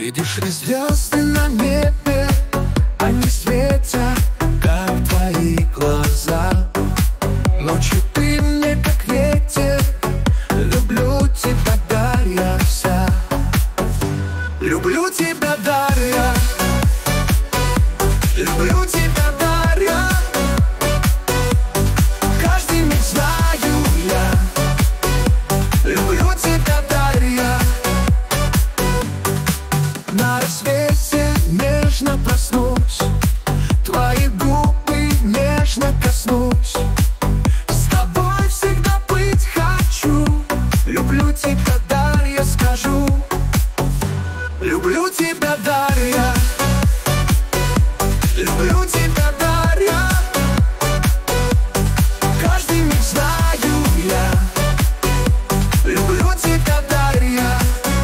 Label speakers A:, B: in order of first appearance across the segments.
A: Видишь ли звезды на небе? Они светят, как твои глаза. Ночью ты мне как ветер. Люблю тебя, Дарья, вся. Люблю тебя, Дарья. Люблю тебя, Дарья. Каждый миг знаю я. Люблю тебя, Дарья. На рассвете нежно проснусь, твои губы нежно коснусь. С тобой всегда быть хочу. Люблю тебя, Дарья, скажу. Люблю тебя, Дарья. Люблю тебя, Дарья. Каждый миг знаю я. Люблю тебя, Дарья.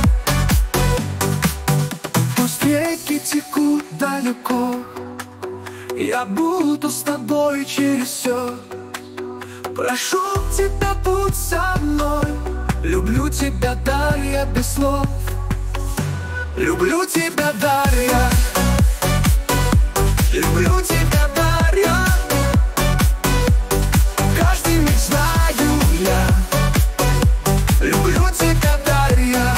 A: Пусть реки текут далеко, я буду с тобой через все. Прошу тебя, будь со мной. Люблю тебя, Дарья, без слов. Люблю тебя, Дарья. Люблю тебя, Дарья. Каждый миг знаю я. Люблю тебя, Дарья.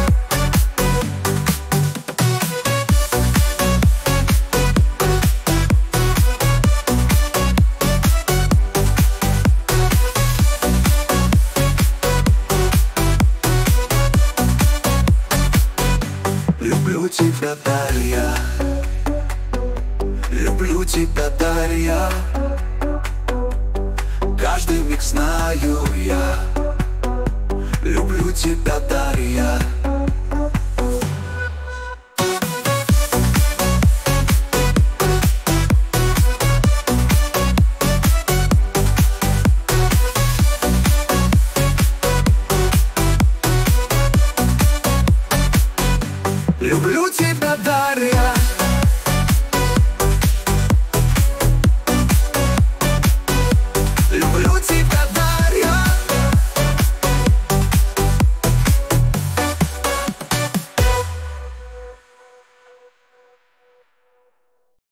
A: Люблю тебя, Дарья. Люблю тебя, Дарья. Каждый миг знаю я. Люблю тебя, Дарья. Люблю тебя, Дарья.